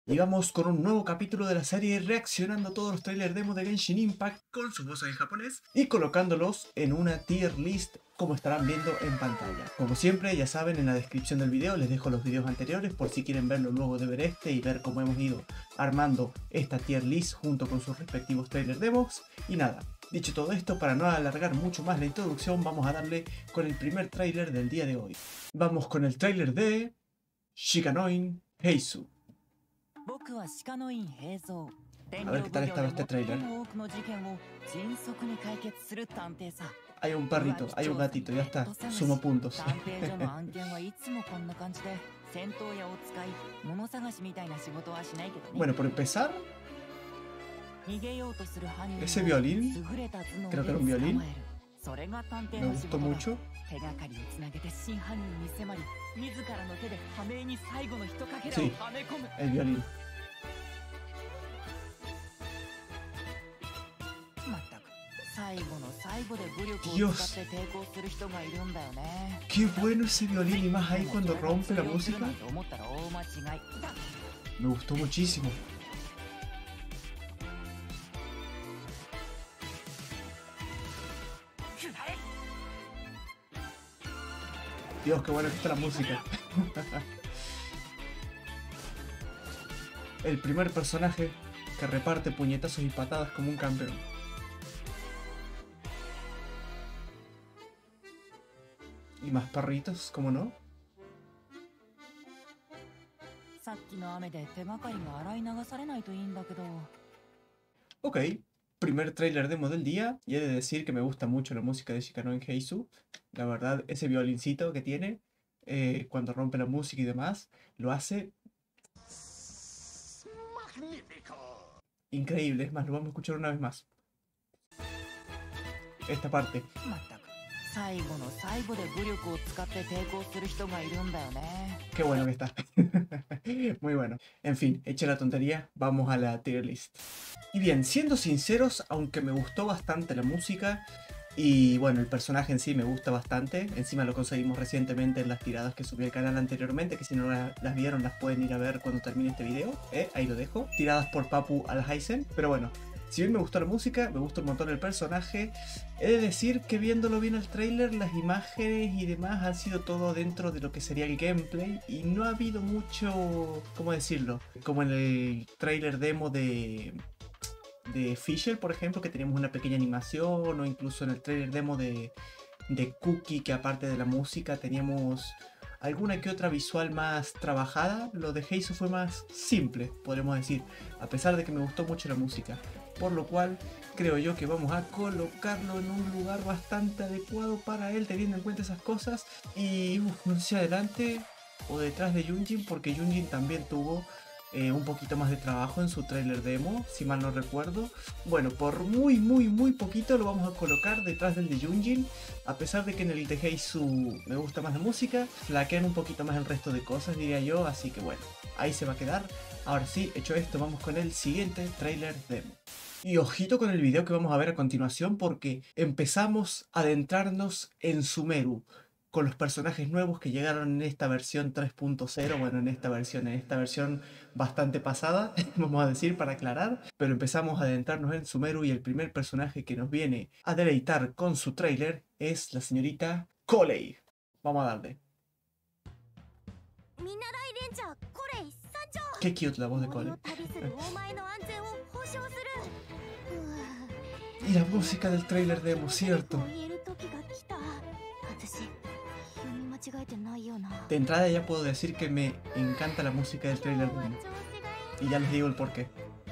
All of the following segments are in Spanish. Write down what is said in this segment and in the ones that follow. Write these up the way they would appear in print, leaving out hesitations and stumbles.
Y vamos con un nuevo capítulo de la serie reaccionando a todos los trailers demo de Genshin Impact con sus voces en japonés y colocándolos en una tier list como estarán viendo en pantalla. Como siempre, ya saben, en la descripción del video les dejo los videos anteriores por si quieren verlo luego de ver este y ver cómo hemos ido armando esta tier list junto con sus respectivos trailers demos. Y nada, dicho todo esto, para no alargar mucho más la introducción, vamos a darle con el primer trailer del día de hoy. Vamos con el trailer de Shikanoin Heizou. A ver qué tal estaba este trailer. Hay un perrito, hay un gatito, ya está, sumo puntos. Bueno, por empezar, ese violín, creo que era un violín, me gustó mucho. Sí, el violín. Dios, qué bueno ese violín, y más ahí cuando rompe la música. Me gustó muchísimo. Dios, qué bueno que está la música. El primer personaje que reparte puñetazos y patadas como un campeón. Y más perritos, ¿cómo no? Ok, primer trailer demo del día, y he de decir que me gusta mucho la música de Shikanoin Heizou. La verdad, ese violincito que tiene, cuando rompe la música y demás, lo hace increíble. Es más, lo vamos a escuchar una vez más. Esta parte. Qué bueno que está. Muy bueno. En fin, hecha la tontería, vamos a la tier list. Y bien, siendo sinceros, aunque me gustó bastante la música y bueno, el personaje en sí me gusta bastante, encima lo conseguimos recientemente en las tiradas que subí al canal anteriormente, que si no las vieron las pueden ir a ver cuando termine este video, ahí lo dejo, tiradas por Papu Alhaisen, pero bueno. Si bien me gustó la música, me gustó un montón el personaje, he de decir que viéndolo bien el trailer, las imágenes y demás han sido todo dentro de lo que sería el gameplay y no ha habido mucho, ¿cómo decirlo? Como en el trailer demo de Fischl, por ejemplo, que teníamos una pequeña animación, o incluso en el trailer demo de Cookie, que aparte de la música teníamos alguna que otra visual más trabajada. Lo de Heizou fue más simple, podríamos decir, a pesar de que me gustó mucho la música. Por lo cual creo yo que vamos a colocarlo en un lugar bastante adecuado para él, teniendo en cuenta esas cosas. Y no sé si adelante o detrás de Yunjin, porque Yunjin también tuvo un poquito más de trabajo en su trailer demo, si mal no recuerdo. Bueno, por muy poquito lo vamos a colocar detrás del de Yunjin. A pesar de que en el de Heizou me gusta más la música, flaquean un poquito más el resto de cosas, diría yo. Así que bueno, ahí se va a quedar. Ahora sí, hecho esto, vamos con el siguiente trailer demo. Y ojito con el video que vamos a ver a continuación, porque empezamos a adentrarnos en Sumeru, con los personajes nuevos que llegaron en esta versión 3.0, bueno, en esta versión bastante pasada, vamos a decir, para aclarar, pero empezamos a adentrarnos en Sumeru y el primer personaje que nos viene a deleitar con su trailer es la señorita Collei. Vamos a darle. Qué cute la voz de Collei. Y la música del trailer demo, ¿cierto? De entrada ya puedo decir que me encanta la música del trailer demo. Y ya les digo el porqué.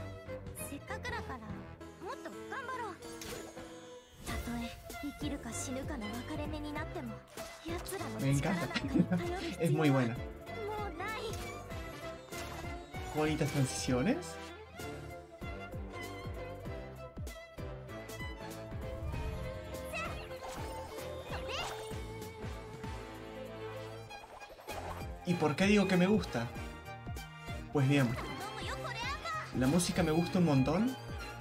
Me encanta. Es muy buena. Bonitas transiciones. ¿Y por qué digo que me gusta? Pues bien, la música me gusta un montón.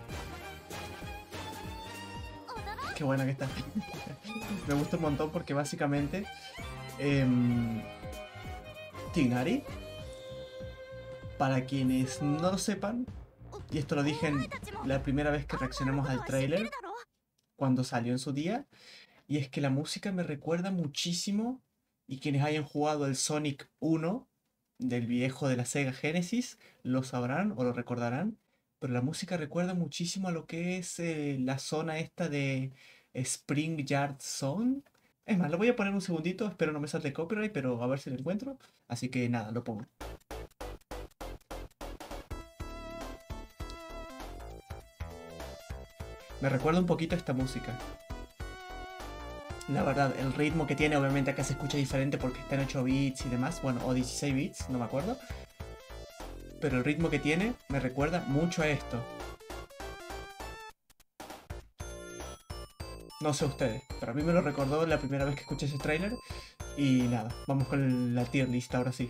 Qué buena que está. Me gusta un montón porque básicamente Tighnari Para quienes no lo sepan, y esto lo dije en la primera vez que reaccionamos al tráiler, cuando salió en su día, y es que la música me recuerda muchísimo, y quienes hayan jugado el Sonic 1 del viejo de la Sega Genesis lo sabrán o lo recordarán, pero la música recuerda muchísimo a lo que es la zona esta de Spring Yard Zone. Es más, lo voy a poner un segundito, espero no me salte copyright, pero a ver si lo encuentro. Así que nada, lo pongo. Me recuerda un poquito a esta música. La verdad, el ritmo que tiene, obviamente acá se escucha diferente porque está en 8 bits y demás, bueno, o 16 bits, no me acuerdo. Pero el ritmo que tiene me recuerda mucho a esto. No sé ustedes, pero a mí me lo recordó la primera vez que escuché ese tráiler. Y nada, vamos con la tier list ahora sí.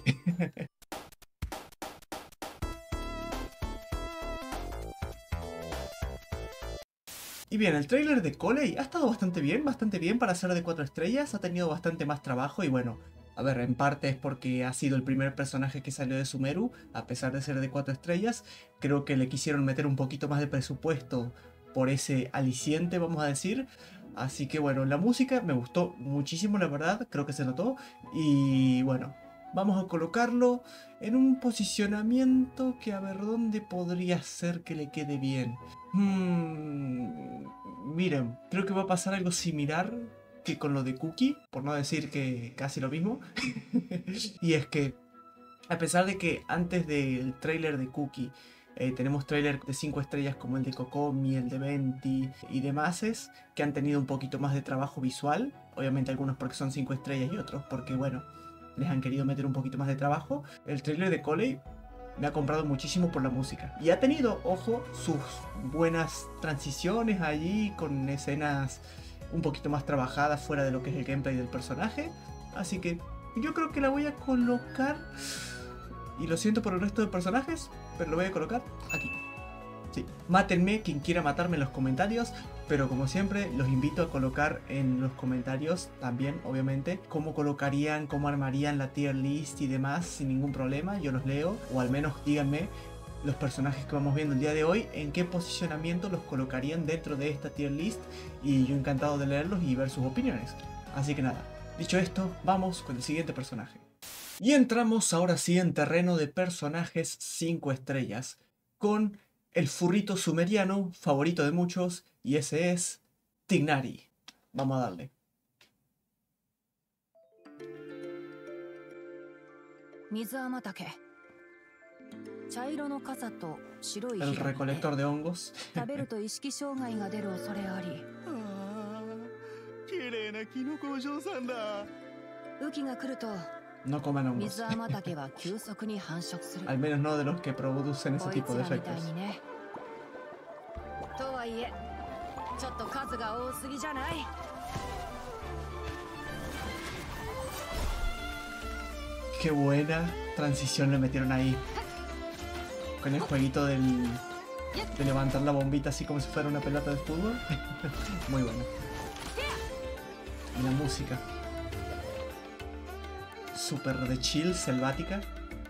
Y bien, el tráiler de Coley ha estado bastante bien para ser de 4 estrellas, ha tenido bastante más trabajo y bueno, a ver, en parte es porque ha sido el primer personaje que salió de Sumeru, a pesar de ser de 4 estrellas, creo que le quisieron meter un poquito más de presupuesto por ese aliciente, vamos a decir. Así que bueno, la música me gustó muchísimo, la verdad, creo que se notó. Y bueno, vamos a colocarlo en un posicionamiento que a ver dónde podría ser que le quede bien. Miren, creo que va a pasar algo similar que con lo de Cookie, por no decir que casi lo mismo. Y es que, a pesar de que antes del tráiler de Cookie tenemos tráiler de 5 estrellas como el de Kokomi, el de Venti y demás, que han tenido un poquito más de trabajo visual, obviamente algunos porque son 5 estrellas y otros porque, bueno, les han querido meter un poquito más de trabajo. El tráiler de Coley me ha comprado muchísimo por la música. Y ha tenido, ojo, sus buenas transiciones allí con escenas un poquito más trabajadas fuera de lo que es el gameplay del personaje. Así que yo creo que la voy a colocar. Y lo siento por el resto de personajes, pero lo voy a colocar aquí. Sí, mátenme quien quiera matarme en los comentarios, pero como siempre los invito a colocar en los comentarios también, obviamente, cómo colocarían, cómo armarían la tier list y demás sin ningún problema. Yo los leo, o al menos díganme los personajes que vamos viendo el día de hoy, en qué posicionamiento los colocarían dentro de esta tier list, y yo encantado de leerlos y ver sus opiniones. Así que nada, dicho esto, vamos con el siguiente personaje. Y entramos ahora sí en terreno de personajes 5 estrellas, con el furrito sumeriano favorito de muchos, y ese es Tignari. Vamos a darle. El recolector de hongos. No coman hongos. Al menos no de los que producen ese tipo de efectos. Qué buena transición le metieron ahí. Con el jueguito de levantar la bombita así como si fuera una pelota de fútbol. Muy bueno. Y la música. Súper de chill, selvática.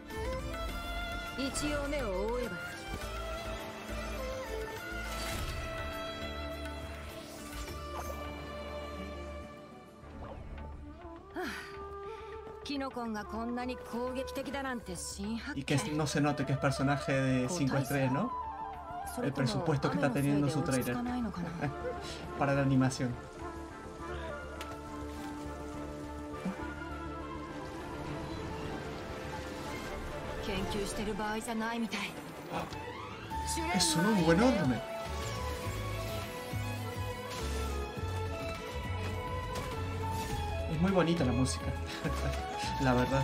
Y que no se note que es personaje de 5 estrellas, ¿no? El presupuesto que está teniendo su trailer para la animación. Es un hongo enorme. Es muy bonita la música, la verdad.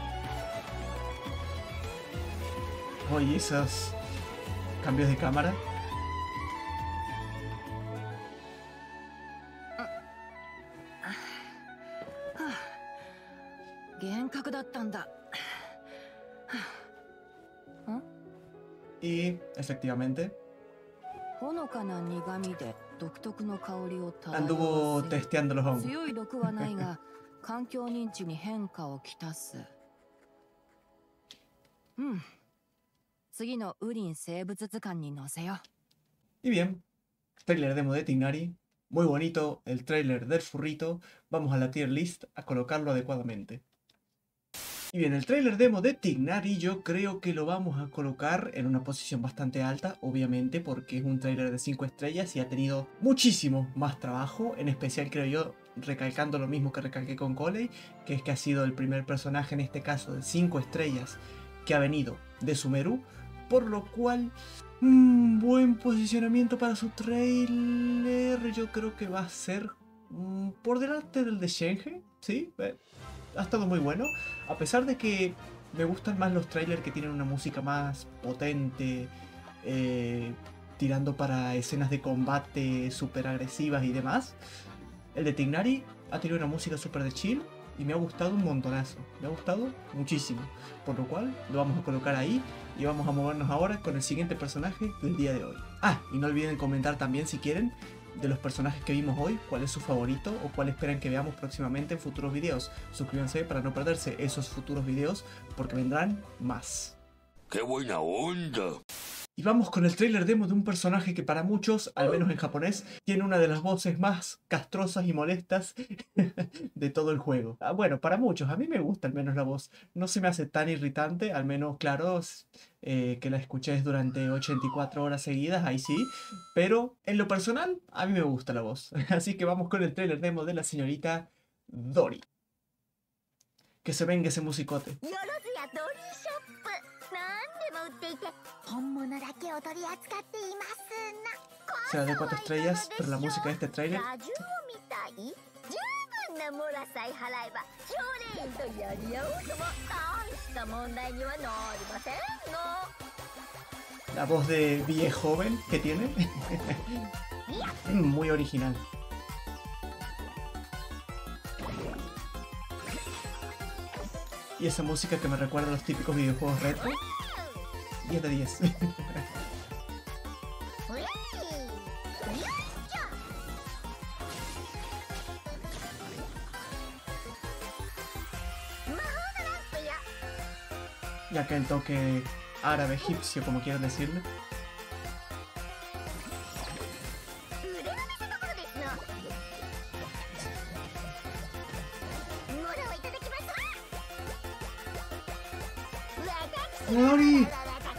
Oye, esos cambios de cámara. Y efectivamente anduvo testeando los hongos. Y bien, trailer demo de Tighnari. Muy bonito el trailer del furrito. Vamos a la tier list a colocarlo adecuadamente. Y bien, el trailer demo de Tighnari yo creo que lo vamos a colocar en una posición bastante alta, obviamente, porque es un trailer de 5 estrellas y ha tenido muchísimo más trabajo, en especial creo yo, recalcando lo mismo que recalqué con Collei, que es que ha sido el primer personaje en este caso de 5 estrellas que ha venido de Sumeru, por lo cual, buen posicionamiento para su trailer, yo creo que va a ser por delante del de Shenhe, ¿sí? Ha estado muy bueno, a pesar de que me gustan más los trailers que tienen una música más potente, tirando para escenas de combate súper agresivas y demás. El de Tighnari ha tenido una música súper de chill y me ha gustado un montonazo, me ha gustado muchísimo, por lo cual lo vamos a colocar ahí y vamos a movernos ahora con el siguiente personaje del día de hoy. Ah, y no olviden comentar también si quieren de los personajes que vimos hoy, cuál es su favorito o cuál esperan que veamos próximamente en futuros videos. Suscríbanse para no perderse esos futuros videos porque vendrán más. ¡Qué buena onda! Y vamos con el trailer demo de un personaje que para muchos, al menos en japonés, tiene una de las voces más castrosas y molestas de todo el juego. Bueno, para muchos, a mí me gusta al menos la voz. No se me hace tan irritante, al menos, claro, que la escuché durante 84 horas seguidas, ahí sí. Pero en lo personal, a mí me gusta la voz. Así que vamos con el trailer demo de la señorita Dori. Que se venga ese musicote. Será de 4 estrellas, pero la música de este trailer. La voz de viejo joven que tiene. Muy original. Y esa música que me recuerda a los típicos videojuegos retro. 10 de 10. Y acá el toque árabe egipcio, como quieran decirle. ¡Dori!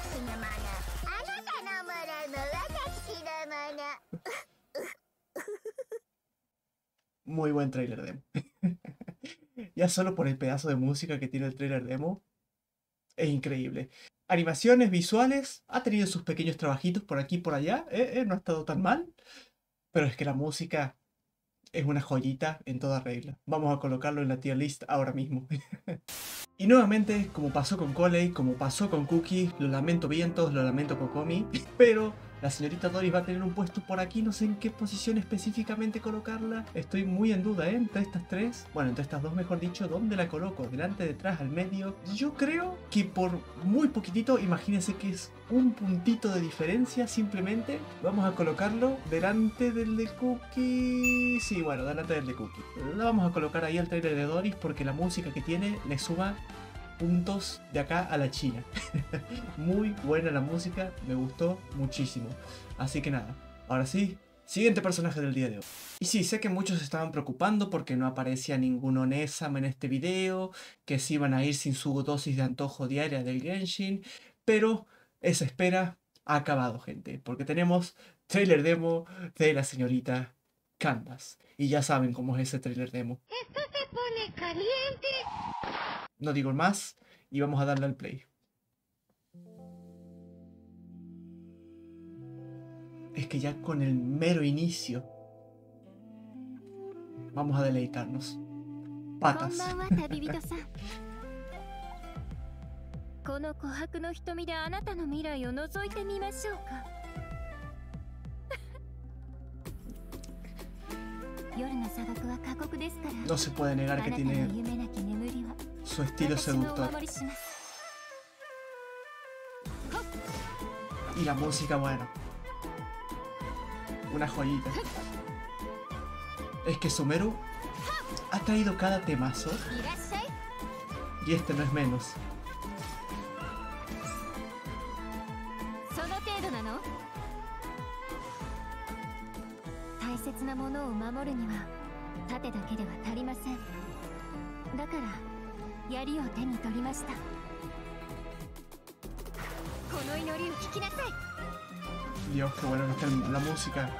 Muy buen trailer demo. Ya solo por el pedazo de música que tiene el trailer demo, es increíble. Animaciones visuales, ha tenido sus pequeños trabajitos por aquí y por allá, no ha estado tan mal. Pero es que la música es una joyita en toda regla. Vamos a colocarlo en la tier list ahora mismo. Y nuevamente, como pasó con Collei, como pasó con Cookie, lo lamento vientos, lo lamento Kokomi, pero la señorita Dori va a tener un puesto por aquí, no sé en qué posición específicamente colocarla. Estoy muy en duda, entre estas tres, bueno, entre estas dos mejor dicho, ¿dónde la coloco? ¿Delante, detrás, al medio? Yo creo que por muy poquitito, imagínense que es un puntito de diferencia simplemente. Vamos a colocarlo delante del de Cookie. Sí, bueno, delante del de Cookie. Lo vamos a colocar ahí al trailer de Doris porque la música que tiene le suma puntos de acá a la China. Muy buena la música, me gustó muchísimo. Así que nada, ahora sí, siguiente personaje del día de hoy. Y sí, sé que muchos se estaban preocupando porque no aparecía ningún Onesame en este video, que se iban a ir sin su dosis de antojo diaria del Genshin, pero esa espera ha acabado, gente, porque tenemos trailer demo de la señorita Canvas. Y ya saben cómo es ese trailer demo. Esto se pone caliente. No digo más y vamos a darle al play. Es que ya con el mero inicio vamos a deleitarnos. Patas. No se puede negar que tiene su estilo seductor. Y la música, bueno, una joyita. Es que Sumeru ha traído cada temazo y este no es menos. 切なものを守るには盾だけでは足りません。だから槍を手に取りました。この祈りを聞きなさい。 Dios, qué bueno que está la música.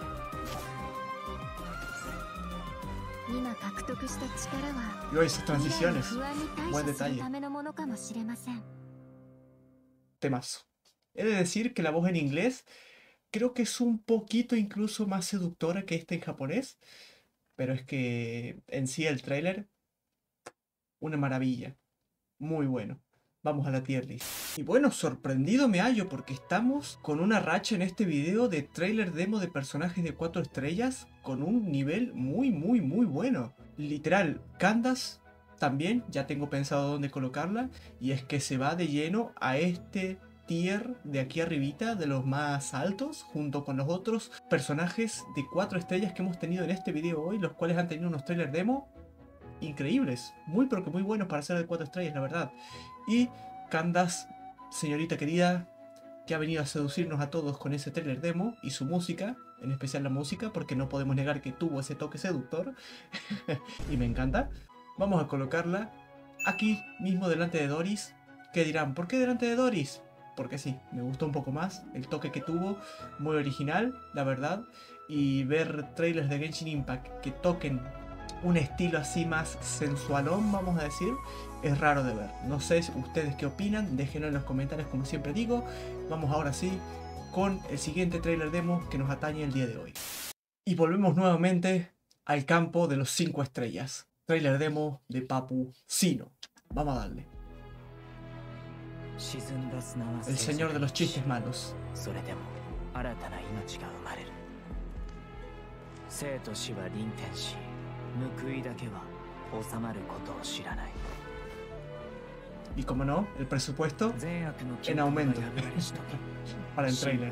今獲得した力は Y esas 未来の transiciones. 不安に対 Buen 処する detalle. ためのものかもしれません。 Temazo. He de decir que la voz en inglés creo que es un poquito incluso más seductora que esta en japonés. Pero es que en sí el tráiler, una maravilla. Muy bueno. Vamos a la tier list. Y bueno, sorprendido me hallo porque estamos con una racha en este video de tráiler demo de personajes de 4 estrellas con un nivel muy bueno. Literal, Candace también ya tengo pensado dónde colocarla, y es que se va de lleno a este tier de aquí arribita, de los más altos, junto con los otros personajes de 4 estrellas que hemos tenido en este video hoy, los cuales han tenido unos tráiler demo increíbles, muy pero que muy buenos para ser de 4 estrellas, la verdad. Y Candace, señorita querida, que ha venido a seducirnos a todos con ese tráiler demo y su música, en especial la música, porque no podemos negar que tuvo ese toque seductor y me encanta. Vamos a colocarla aquí mismo delante de Doris. ¿Qué dirán? ¿Por qué delante de Doris? Porque sí, me gustó un poco más el toque que tuvo, muy original, la verdad. Y ver trailers de Genshin Impact que toquen un estilo así más sensualón, vamos a decir, es raro de ver. No sé ustedes qué opinan, déjenlo en los comentarios como siempre digo. Vamos ahora sí con el siguiente trailer demo que nos atañe el día de hoy. Y volvemos nuevamente al campo de los 5 estrellas. Trailer demo de Papu Sino. Vamos a darle. El señor de los chistes malos. Y como no, el presupuesto en aumento para el trailer.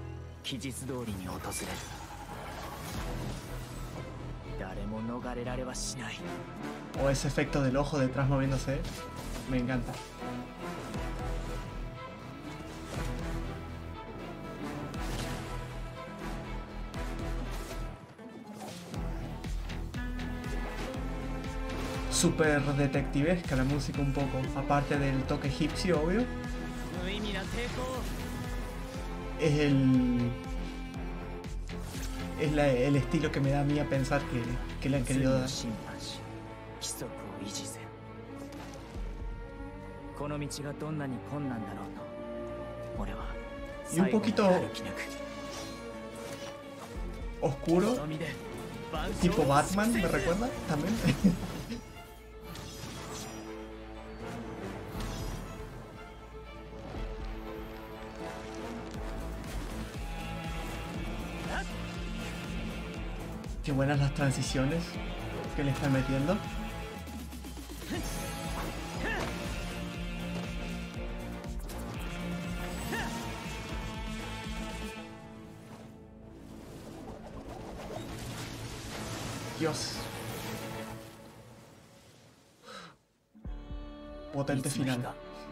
O ese efecto del ojo detrás moviéndose, me encanta. Súper detectivesca la música un poco, aparte del toque egipcio, obvio. Es el estilo que me da a mí a pensar que le han querido dar. Y un poquito oscuro, tipo Batman, me recuerda también. Qué buenas las transiciones que le están metiendo. Dios. Potente final.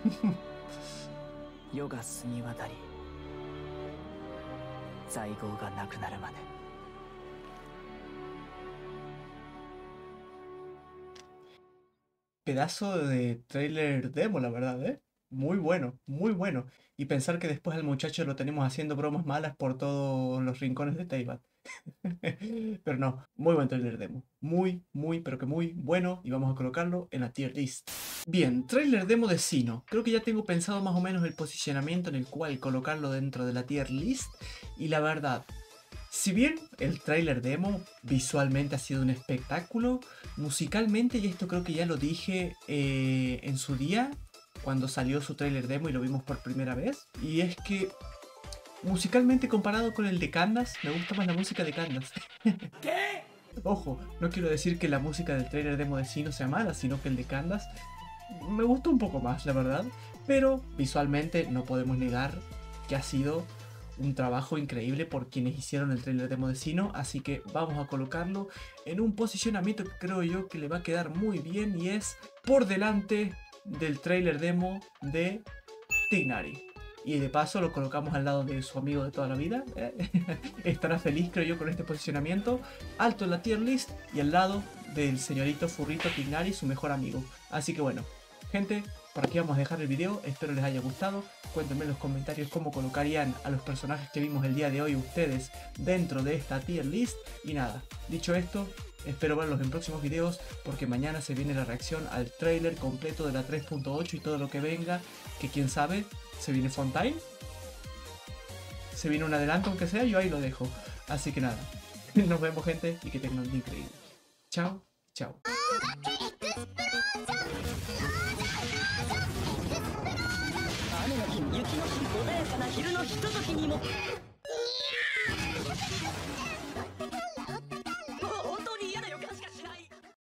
Pedazo de trailer demo, la verdad, ¿eh? Muy bueno, muy bueno. Y pensar que después al muchacho lo tenemos haciendo bromas malas por todos los rincones de Teyvat. Pero no, muy buen trailer demo. Muy, pero que muy bueno. Y vamos a colocarlo en la tier list. Bien, trailer demo de Sino. Creo que ya tengo pensado más o menos el posicionamiento en el cual colocarlo dentro de la tier list. Y la verdad, si bien el trailer demo visualmente ha sido un espectáculo, musicalmente, y esto creo que ya lo dije en su día, cuando salió su trailer demo y lo vimos por primera vez, y es que musicalmente comparado con el de Candace, me gusta más la música de Candace. ¿Qué? Ojo, no quiero decir que la música del trailer demo de Sino sea mala, sino que el de Candace me gustó un poco más, la verdad, pero visualmente no podemos negar que ha sido un trabajo increíble por quienes hicieron el trailer demo de Sino, así que vamos a colocarlo en un posicionamiento que creo yo que le va a quedar muy bien, y es por delante del trailer demo de Tighnari. y de paso lo colocamos al lado de su amigo de toda la vida. Estará feliz, creo yo, con este posicionamiento. Alto en la tier list y al lado del señorito Furrito Tignari, su mejor amigo. Así que bueno, gente, por aquí vamos a dejar el video. Espero les haya gustado. Cuéntenme en los comentarios cómo colocarían a los personajes que vimos el día de hoy ustedes dentro de esta tier list. Y nada, dicho esto, espero verlos en próximos videos porque mañana se viene la reacción al trailer completo de la 3.8 y todo lo que venga, que quién sabe, se viene Fontaine, se viene un adelanto aunque sea, yo ahí lo dejo. Así que nada, nos vemos gente y que tengan un día increíble. Chao, chao. 雨の日雪の日穏やかな昼のひとときにも